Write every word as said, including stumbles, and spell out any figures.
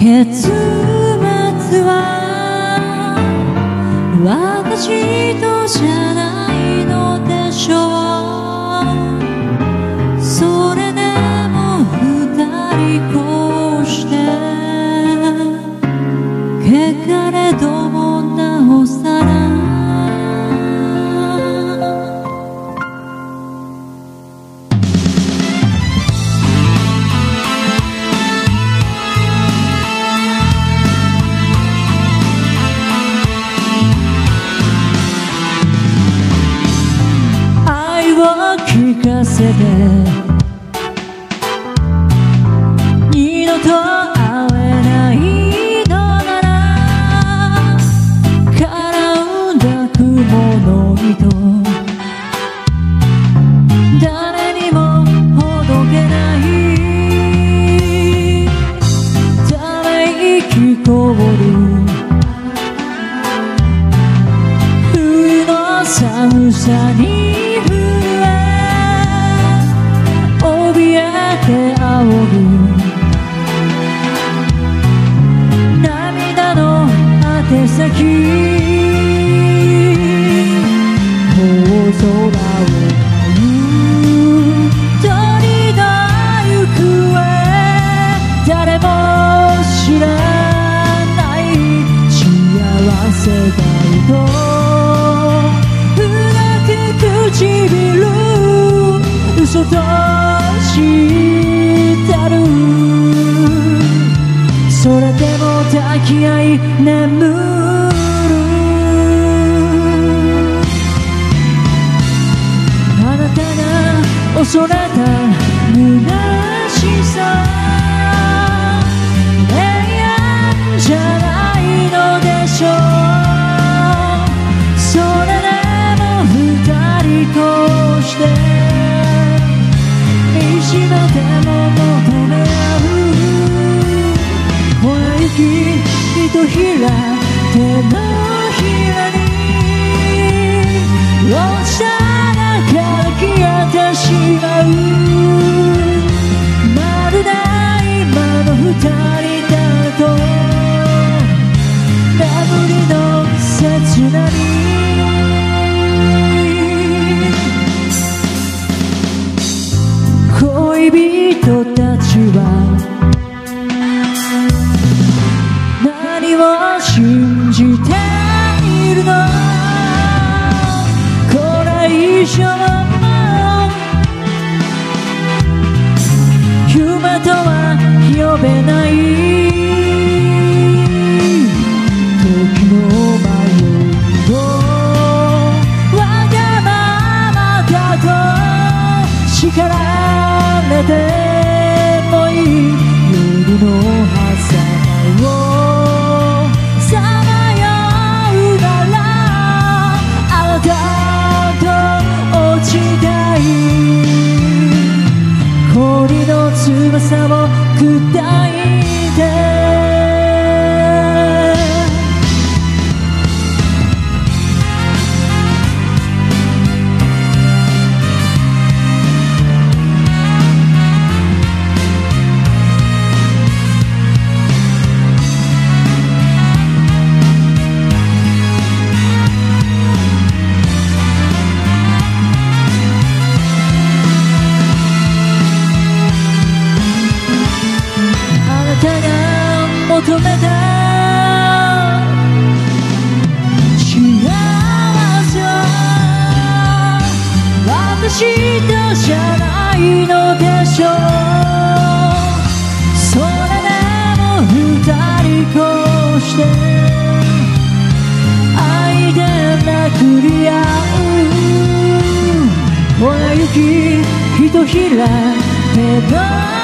結末は私とじゃないのでしょう。それでも二人こうして汚れどもなおさら聞かせて二度と会えないのなら絡んだ雲の糸誰にもほどけないため息こぼる冬の寒さに仰ぐ涙の宛先大空を舞う鳥の行方誰も知らない幸せだと深く唇嘘と知るそれでも抱き合い眠るあなたが恐れた虚しさ永遠じゃないのでしょう。それでも二人こうして見しめても求め合う粉雪ひとひら手のひらに落ちたらから消えてしまうまるで今の二人だと眠りの切なに恋人たちは何を信じているのこれ以上夢とは呼べない時の迷いをわがままだと叱られてもいい夜の狭間をさまようならあなたと落ちたい氷の翼を砕いて求めた幸せは私とじゃないのでしょう。それでも二人こうして愛で殴り合う粉雪ひとひら手の